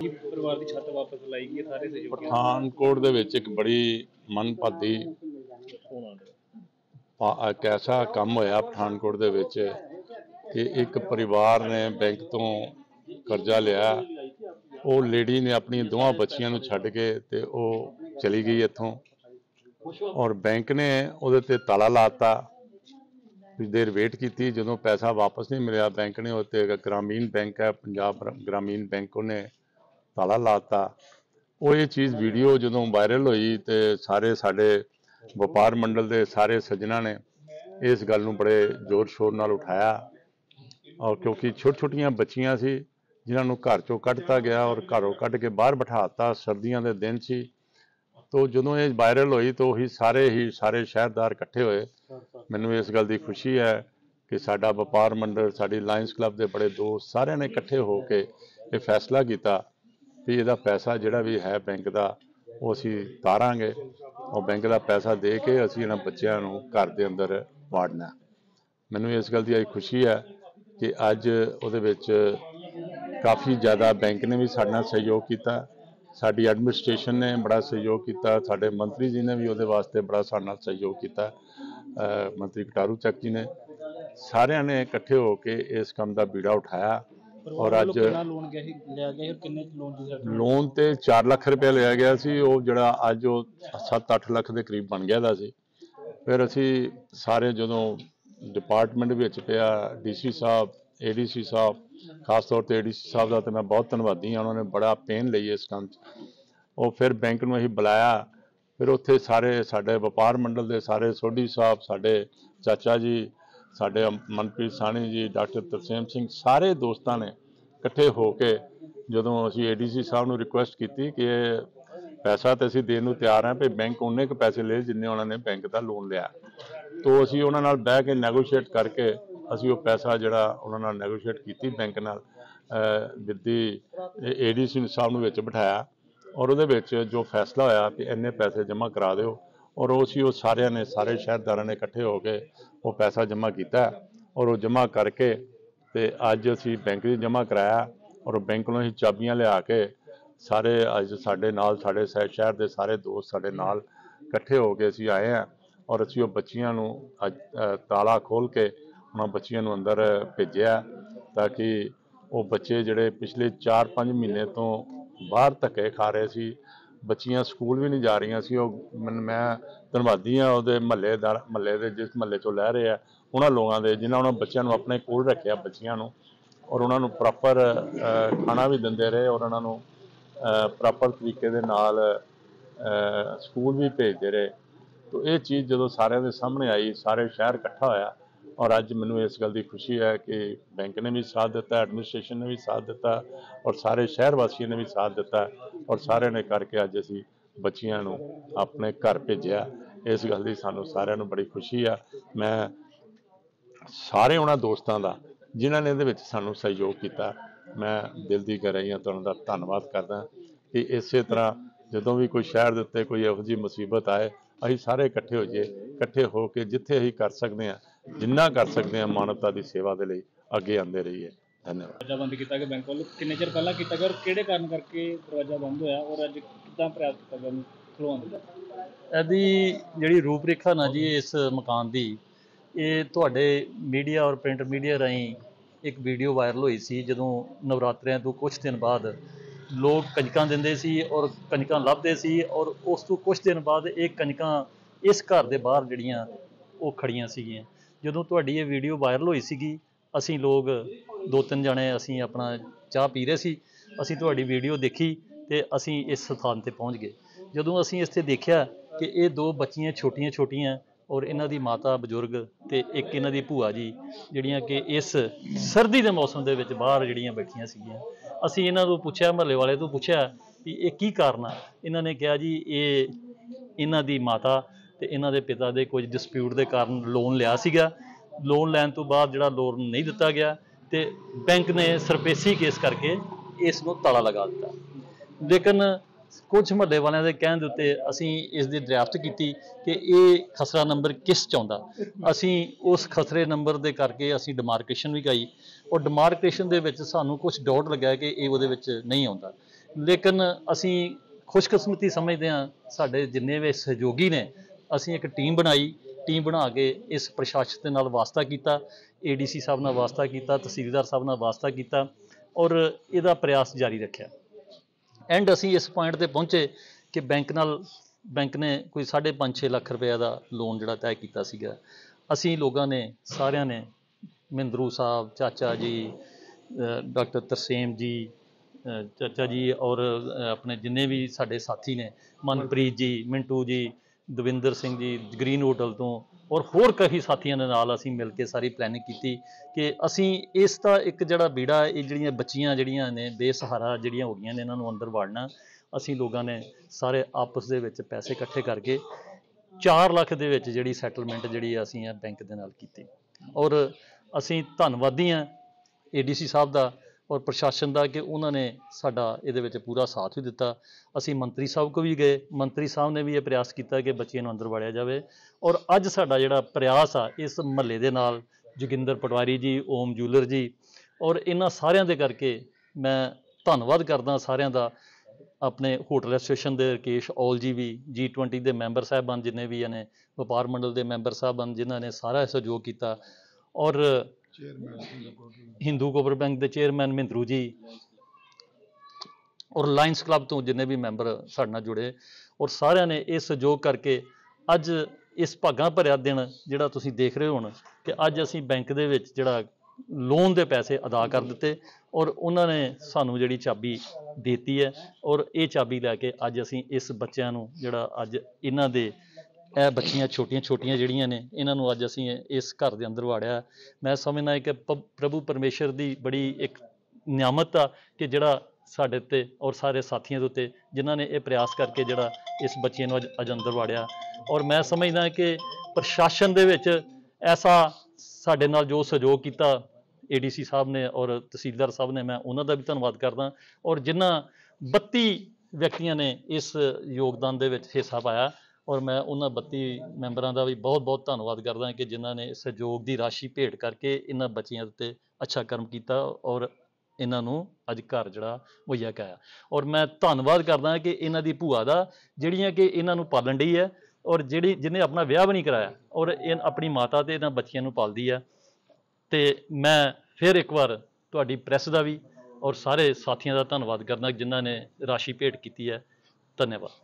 कि परिवार की छत वापस लाई गई सारे सहयोग। पठानकोट दे विच एक बड़ी मनभाती एक ऐसा काम होया पठानकोट दे विच कि एक परिवार ने बैंक तो कर्जा लिया। वो लेडी ने अपनी दोवां बच्चियां नूं छड्ड के ते वो चली गई इत्थों और बैंक ने उहदे ते ताला लाता। कुछ देर वेट की, जो पैसा वापस नहीं मिलया बैंक ने उत्ते ग्रामीण बैंक है पंजाब ग्रामीण बैंक उन्हें ताला लाता। वो ये चीज़ वीडियो जो वायरल हुई तो सारे साडे व्यापार मंडल के सारे सज्जना ने इस गल नूं बड़े जोर शोर नाल उठाया। और क्योंकि छोटी छोटियां बच्चियां सी जिन्होंने घर चों कढ़ता गया और घरों कढ़ के बाहर बिठाता, सर्दियों के दिन सी। तो जो ये वायरल हुई तो ही सारे शहरदार इकट्ठे हुए। मैनू इस गल की खुशी है कि साडा व्यापार मंडल, साडी लायंस क्लब के बड़े दोस्त सारे ने इकट्ठे होकर ये फैसला किया भी इसदा पैसा जिहड़ा भी है बैंक का वो असी तारांगे और बैंक का पैसा दे के असी इन्हां बच्चियां नूं घर दे अंदर वाड़ना। मैनू इस गल की खुशी है कि अज उहदे विच काफ़ी ज़्यादा बैंक ने भी साडे नाल सहयोग किया, साडी एडमिनिस्ट्रेशन ने बड़ा सहयोग किया, साडे मंत्री जी ने भी उहदे वास्ते बड़ा साडे नाल सहयोग किया। मंत्री कटारू चक जी ने सारिਆਂ ने इकट्ठे होकर इस काम का बीड़ा उठाया। और अज लोन तो 4 लाख रुपया लिया गया सी, वो जिहड़ा अज 7-8 लाख के करीब बन गया सी। फिर असी सारे जो डिपार्टमेंट विच पिया, DC साहब, ADC साहब, खास तौर पर ADC साहब का तो मैं बहुत धन्नवादी हाँ, उन्होंने बड़ा पेन लई इस काम वो फिर बैंक में असीं बुलाया। फिर उत्थे सारे साडे व्यापार मंडल के सारे सोढ़ी साहब, साडे चाचा जी, साडे मनप्रीत साहनी जी, डॉक्टर तरसेम सिंह, सारे दोस्तों ने इकट्ठे होकर जो असीं ADC साहब नूं रिक्वेस्ट की कि पैसा तो असीं देण नूं तैयार हैं, भी बैंक उन्ने क पैसे ले जिन्ने उन्होंने बैंक का लोन लिया। तो असीं उन्हां नाल बैठ के नैगोशिएट करके असीं वो पैसा जिहड़ा उन्हां नाल नैगोशिएट कीती बैंक नाल विदी ADC साहब नूं विच बिठाया और उहदे विच जो फैसला होया कि इन्ने पैसे जमा करा दिओ और उसी वो सारिਆਂ ने सारे शहरदारां ने इकट्ठे होकर वो पैसा जमा किया और वो जमा करके ते अज असीं बैंक में जमा कराया और बैंक नूं असीं चाबियां लिया के सारे अज साडे नाल साडे शहर के सारे दोस्त साडे नाल इकट्ठे होकर असीं आए हैं और असीं वो बच्चियां नूं अज ताला खोल के उन्हां बच्चियां नूं अंदर भेजिया ताकि वो बच्चे जिहड़े पिछले 4-5 महीने तो बाहर धक्के खा रहे सी, बच्चियां स्कूल भी नहीं जा रही सी। मैं धन्नवादी हाँ उहदे महल्ले दे जिस महल्ले चों लै रहे हैं उन्होंने लोगों के जिन्होंने उन्होंने बच्चों अपने कोल रखा बच्चियां नूं और उन्होंने प्रॉपर खाना भी देंदे रहे और उन्होंने प्रॉपर तरीके दे नाल स्कूल भी भेजते रहे। तो ये चीज़ जो सारे दे सामने आई, सारे शहर इकट्ठा होया और अज मैनूं इस गल की खुशी है कि बैंक ने भी साथ दिता, एडमिनिस्ट्रेशन ने भी साथ दिता और सारे शहर वासियों ने भी साथ दिता और सारे ने करके अज असीं बच्चियां नूं अपने घर भेजिया। इस गल की सानूं सारिਆਂ नूं बड़ी खुशी है। मैं सारे उन्हां दोस्तां दा जिन्हां ने इहदे विच सानूं सहयोग किया, मैं दिल की गहराइयां तो उन्हां दा धन्नवाद करदा कि इस तरह जदों भी कोई शहर दे उत्ते कोई इहो जी मुसीबत आए असीं सारे इकट्ठे हो जाइए, इकट्ठे होकर जिथे असीं कर सकते हैं, जिन्ना कर सकते हैं मानवता की सेवा के लिए अगे आते रहिए। धन्यवाद। दरवाजा बंद किया गया बैंक वालों किन्ने चिर पहला किया गया और किहड़े कारण करके दरवाजा बंद होया और अज किदां प्रयास किया गया खुलवाउण दा? ਇਹਦੀ ਜਿਹੜੀ ਰੂਪਰੇਖਾ ਨਾ ਜੀ ਇਸ ਮਕਾਨ ਦੀ ਇਹ ਤੁਹਾਡੇ ਮੀਡੀਆ ਔਰ ਪ੍ਰਿੰਟ ਮੀਡੀਆ ਰਾਹੀਂ ਇੱਕ ਵੀਡੀਓ ਵਾਇਰਲ ਹੋਈ ਸੀ ਜਦੋਂ ਨਵਰਾਤਰਿਆਂ ਤੋਂ ਕੁਝ ਦਿਨ ਬਾਅਦ ਲੋਕ ਕੰਜਕਾਂ ਦਿੰਦੇ ਸੀ ਔਰ ਕੰਜਕਾਂ ਲੱਭਦੇ ਸੀ ਔਰ ਉਸ ਤੋਂ ਕੁਝ ਦਿਨ ਬਾਅਦ ਇਹ ਕੰਜਕਾਂ ਇਸ ਘਰ ਦੇ ਬਾਹਰ ਜਿਹੜੀਆਂ ਉਹ ਖੜੀਆਂ ਸੀਗੀਆਂ। ਜਦੋਂ ਤੁਹਾਡੀ ਇਹ ਵੀਡੀਓ ਵਾਇਰਲ ਹੋਈ ਸੀਗੀ ਅਸੀਂ ਲੋਕ 2-3 ਜਣੇ ਅਸੀਂ ਆਪਣਾ ਚਾਹ ਪੀ ਰਹੇ ਸੀ, ਅਸੀਂ ਤੁਹਾਡੀ ਵੀਡੀਓ ਦੇਖੀ ਅਤੇ ਅਸੀਂ ਇਸ ਸਥਾਨ 'ਤੇ ਪਹੁੰਚ ਗਏ। ਜਦੋਂ ਅਸੀਂ ਇੱਥੇ ਦੇਖਿਆ ਕਿ ਇਹ 2 ਬੱਚੀਆਂ ਛੋਟੀਆਂ ਛੋਟੀਆਂ ਔਰ ਇਹਨਾਂ ਦੀ ਮਾਤਾ ਬਜ਼ੁਰਗ ਅਤੇ ਇੱਕ ਇਹਨਾਂ ਦੀ ਭੂਆ ਜੀ ਜਿਹੜੀਆਂ ਕਿ ਇਸ ਸਰਦੀ ਦੇ ਮੌਸਮ ਦੇ ਵਿੱਚ ਬਾਹਰ ਜਿਹੜੀਆਂ ਬੈਠੀਆਂ ਸੀਗੀਆਂ, ਅਸੀਂ ਇਹਨਾਂ ਤੋਂ ਪੁੱਛਿਆ, ਮਹੱਲੇ ਵਾਲੇ ਤੋਂ ਪੁੱਛਿਆ ਵੀ ਇਹ ਕੀ ਕਾਰਨ ਆ। ਇਹਨਾਂ ਨੇ ਕਿਹਾ ਜੀ ਇਹ ਇਹਨਾਂ ਦੀ ਮਾਤਾ ਅਤੇ ਇਹਨਾਂ ਦੇ ਪਿਤਾ ਦੇ ਕੁਝ ਡਿਸਪਿਊਟ ਦੇ ਕਾਰਨ ਲੋਨ ਲਿਆ ਸੀਗਾ, ਲੋਨ ਲੈਣ ਤੋਂ ਬਾਅਦ ਜਿਹੜਾ ਲੋਨ ਨਹੀਂ ਦਿੱਤਾ ਗਿਆ ਅਤੇ ਬੈਂਕ ਨੇ ਸਰਪੇਸੀ ਕੇਸ ਕਰਕੇ ਇਸ ਨੂੰ ਤਾਲਾ ਲਗਾ ਦਿੱਤਾ। ਲੇਕਿਨ ਕੁਝ ਮਹੱਲੇ ਵਾਲਿਆਂ ਦੇ ਕਹਿਣ ਦੇ ਉੱਤੇ ਅਸੀਂ ਇਸ ਦੀ ਡਰਾਫਟ ਕੀਤੀ ਕਿ ਇਹ ਖਸਰਾ ਨੰਬਰ ਕਿਸ 'ਚ ਆਉਂਦਾ। ਅਸੀਂ ਉਸ ਖਸਰੇ ਨੰਬਰ ਦੇ ਕਰਕੇ ਅਸੀਂ ਡਿਮਾਰਕੇਸ਼ਨ ਵੀ ਕਰਾਈ ਔਰ ਡਿਮਾਰਕੇਸ਼ਨ ਦੇ ਵਿੱਚ ਸਾਨੂੰ ਕੁਝ ਡਾਊਟ ਲੱਗਿਆ ਕਿ ਇਹ ਉਹਦੇ ਵਿੱਚ ਨਹੀਂ ਆਉਂਦਾ। ਲੇਕਿਨ ਅਸੀਂ ਖੁਸ਼ਕਿਸਮਤੀ ਸਮਝਦੇ ਹਾਂ, ਸਾਡੇ ਜਿੰਨੇ ਵੀ ਸਹਿਯੋਗੀ ਨੇ, ਅਸੀਂ ਇੱਕ ਟੀਮ ਬਣਾਈ, ਟੀਮ ਬਣਾ ਕੇ ਇਸ ਪ੍ਰਸ਼ਾਸਨ ਦੇ ਨਾਲ ਵਾਸਤਾ ਕੀਤਾ, ADC ਸਾਹਿਬ ਨਾਲ ਵਾਸਤਾ ਕੀਤਾ, ਤਹਿਸੀਲਦਾਰ ਸਾਹਿਬ ਨਾਲ ਵਾਸਤਾ ਕੀਤਾ ਔਰ ਇਹਦਾ ਪ੍ਰयास ਜਾਰੀ ਰੱਖਿਆ। ਐਂਡ ਅਸੀਂ ਇਸ ਪੁਆਇੰਟ ਤੇ ਪਹੁੰਚੇ ਕਿ ਬੈਂਕ ਨੇ ਕੋਈ 5.5-6 ਲੱਖ ਰੁਪਏ ਦਾ ਲੋਨ ਜਿਹੜਾ ਤੈਅ ਕੀਤਾ ਸੀਗਾ। ਅਸੀਂ ਲੋਕਾਂ ਨੇ, ਸਾਰਿਆਂ ਨੇ, ਮਹਿੰਦਰੂ ਸਾਹਿਬ, ਚਾਚਾ ਜੀ, ਡਾਕਟਰ ਤਰਸੇਮ ਜੀ, ਚਾਚਾ ਜੀ ਔਰ ਆਪਣੇ ਜਿੰਨੇ ਵੀ ਸਾਡੇ ਸਾਥੀ ਨੇ, ਮਨਪ੍ਰੀਤ ਜੀ, ਮਿੰਟੂ ਜੀ, ਦਵਿੰਦਰ ਸਿੰਘ ਜੀ ਗ੍ਰੀਨ ਹੋਟਲ ਤੋਂ ਔਰ ਹੋਰ ਕਈ ਸਾਥੀਆਂ ਦੇ ਨਾਲ ਅਸੀਂ ਮਿਲ ਕੇ ਸਾਰੀ ਪਲੈਨਿੰਗ ਕੀਤੀ ਕਿ ਅਸੀਂ ਇਸ ਦਾ ਇੱਕ ਜਿਹੜਾ ਬੀੜਾ, ਇਹ ਜਿਹੜੀਆਂ ਬੱਚੀਆਂ ਜਿਹੜੀਆਂ ਨੇ ਬੇਸਹਾਰਾ ਜਿਹੜੀਆਂ ਹੋ ਗਈਆਂ ਨੇ, ਇਹਨਾਂ ਨੂੰ ਅੰਦਰ ਵਾੜਨਾ। ਅਸੀਂ ਲੋਕਾਂ ਨੇ ਸਾਰੇ ਆਪਸ ਦੇ ਵਿੱਚ ਪੈਸੇ ਇਕੱਠੇ ਕਰਕੇ 4 ਲੱਖ ਦੇ ਵਿੱਚ ਜਿਹੜੀ ਸੈਟਲਮੈਂਟ ਜਿਹੜੀ ਅਸੀਂ ਬੈਂਕ ਦੇ ਨਾਲ ਕੀਤੀ। ਔਰ ਅਸੀਂ ਧੰਨਵਾਦੀ ਹਾਂ ADC ਸਾਹਿਬ ਦਾ ਔਰ ਪ੍ਰਸ਼ਾਸਨ ਦਾ ਕਿ ਉਹਨਾਂ ਨੇ ਸਾਡਾ ਇਹਦੇ ਵਿੱਚ ਪੂਰਾ ਸਾਥ ਵੀ ਦਿੱਤਾ। ਅਸੀਂ ਮੰਤਰੀ ਸਾਹਿਬ ਕੋਲ ਵੀ ਗਏ, ਮੰਤਰੀ ਸਾਹਿਬ ਨੇ ਵੀ ਇਹ ਪ੍ਰयास ਕੀਤਾ ਕਿ ਬੱਚਿਆਂ ਨੂੰ ਅੰਦਰ ਵਾੜਿਆ ਜਾਵੇ। ਔਰ ਅੱਜ ਸਾਡਾ ਜਿਹੜਾ ਪ੍ਰयास ਆ ਇਸ ਮਹੱਲੇ ਦੇ ਨਾਲ, ਜੋਗਿੰਦਰ ਪਟਵਾਰੀ ਜੀ, ਓਮ ਜੂਲਰ ਜੀ ਔਰ ਇਹਨਾਂ ਸਾਰਿਆਂ ਦੇ ਕਰਕੇ ਮੈਂ ਧੰਨਵਾਦ ਕਰਦਾ ਸਾਰਿਆਂ ਦਾ। ਆਪਣੇ ਹੋਟਲ ਐਸੋਸੀਏਸ਼ਨ ਦੇ ਰਕੇਸ਼ ਔਲ ਜੀ ਵੀ, G20 ਦੇ ਮੈਂਬਰ ਸਾਹਿਬਾਨ ਜਿੰਨੇ ਵੀ ਨੇ, ਵਪਾਰ ਮੰਡਲ ਦੇ ਮੈਂਬਰ ਸਾਹਿਬਾਨ ਜਿਨ੍ਹਾਂ ਨੇ ਸਾਰਾ ਸਹਿਯੋਗ ਕੀਤਾ, ਔਰ ਹਿੰਦੂ ਕੋਪਰ ਬੈਂਕ ਦੇ ਚੇਅਰਮੈਨ ਮਹਿੰਦਰੂ ਜੀ ਔਰ ਲਾਇਨਸ ਕਲੱਬ ਤੋਂ ਜਿੰਨੇ ਵੀ ਮੈਂਬਰ ਸਾਡੇ ਨਾਲ ਜੁੜੇ, ਔਰ ਸਾਰਿਆਂ ਨੇ ਇਹ ਸਹਿਯੋਗ ਕਰਕੇ ਅੱਜ ਇਸ ਭਾਗਾਂ ਭਰਿਆ ਦਿਨ ਜਿਹੜਾ ਤੁਸੀਂ ਦੇਖ ਰਹੇ ਹੋ ਹੁਣ ਕਿ ਅੱਜ ਅਸੀਂ ਬੈਂਕ ਦੇ ਵਿੱਚ ਜਿਹੜਾ ਲੋਨ ਦੇ ਪੈਸੇ ਅਦਾ ਕਰ ਦਿੱਤੇ ਔਰ ਉਹਨਾਂ ਨੇ ਸਾਨੂੰ ਜਿਹੜੀ ਚਾਬੀ ਦੇਤੀ ਹੈ। ਔਰ ਇਹ ਚਾਬੀ ਲੈ ਕੇ ਅੱਜ ਅਸੀਂ ਇਸ ਬੱਚਿਆਂ ਨੂੰ ਜਿਹੜਾ ਅੱਜ ਇਹਨਾਂ ਦੇ ਇਹ ਬੱਚੀਆਂ ਛੋਟੀਆਂ ਜਿਹੜੀਆਂ ਨੇ, ਇਹਨਾਂ ਨੂੰ ਅੱਜ ਅਸੀਂ ਇਸ ਘਰ ਦੇ ਅੰਦਰ ਵਾੜਿਆ। ਮੈਂ ਸਮਝਦਾ ਕਿ ਪ੍ਰਭੂ ਪਰਮੇਸ਼ਰ ਦੀ ਬੜੀ ਇੱਕ ਨਿਆਮਤ ਆ ਕਿ ਜਿਹੜਾ ਸਾਡੇ ਉੱਤੇ ਔਰ ਸਾਰੇ ਸਾਥੀਆਂ ਦੇ ਉੱਤੇ ਜਿਨ੍ਹਾਂ ਨੇ ਇਹ ਪ੍ਰयास ਕਰਕੇ ਜਿਹੜਾ ਇਸ ਬੱਚੇ ਨੂੰ ਅੱਜ ਅੰਦਰ ਵਾੜਿਆ। ਔਰ ਮੈਂ ਸਮਝਦਾ ਕਿ ਪ੍ਰਸ਼ਾਸਨ ਦੇ ਵਿੱਚ ਐਸਾ ਸਾਡੇ ਨਾਲ ਜੋ ਸਹਿਯੋਗ ਕੀਤਾ ADC ਸਾਹਿਬ ਨੇ ਔਰ ਤਹਿਸੀਲਦਾਰ ਸਾਹਿਬ ਨੇ, ਮੈਂ ਉਹਨਾਂ ਦਾ ਵੀ ਧੰਨਵਾਦ ਕਰਦਾ। ਔਰ ਜਿਨ੍ਹਾਂ 32 ਵਿਅਕਤੀਆਂ ਨੇ ਇਸ ਯੋਗਦਾਨ ਦੇ ਵਿੱਚ ਹਿੱਸਾ ਪਾਇਆ ਔਰ ਮੈਂ ਉਹਨਾਂ 32 ਮੈਂਬਰਾਂ ਦਾ ਵੀ ਬਹੁਤ ਧੰਨਵਾਦ ਕਰਦਾ ਕਿ ਜਿਨ੍ਹਾਂ ਨੇ ਸਹਿਯੋਗ ਦੀ ਰਾਸ਼ੀ ਭੇਟ ਕਰਕੇ ਇਹਨਾਂ ਬੱਚਿਆਂ ਉੱਤੇ ਅੱਛਾ ਕਰਮ ਕੀਤਾ ਔਰ ਇਹਨਾਂ ਨੂੰ ਅੱਜ ਘਰ ਜਿਹੜਾ ਮੁਹੱਈਆ ਕਰਾਇਆ। ਔਰ ਮੈਂ ਧੰਨਵਾਦ ਕਰਦਾ ਕਿ ਇਹਨਾਂ ਦੀ ਭੂਆ ਦਾ, ਜਿਹੜੀਆਂ ਕਿ ਇਹਨਾਂ ਨੂੰ ਪਾਲਣ ਡਈ ਹੈ ਔਰ ਜਿਹਨੇ ਆਪਣਾ ਵਿਆਹ ਵੀ ਨਹੀਂ ਕਰਾਇਆ ਔਰ ਇਹ ਆਪਣੀ ਮਾਤਾ ਤੇ ਇਹਨਾਂ ਬੱਚਿਆਂ ਨੂੰ ਪਾਲਦੀ ਹੈ। ਤੇ ਮੈਂ ਫਿਰ ਇੱਕ ਵਾਰ ਤੁਹਾਡੀ ਪ੍ਰੈਸ ਦਾ ਵੀ ਔਰ ਸਾਰੇ ਸਾਥੀਆਂ ਦਾ ਧੰਨਵਾਦ ਕਰਦਾ ਜਿਨ੍ਹਾਂ ਨੇ ਰਾਸ਼ੀ ਭੇਟ ਕੀਤੀ ਹੈ। ਧੰਨਵਾਦ।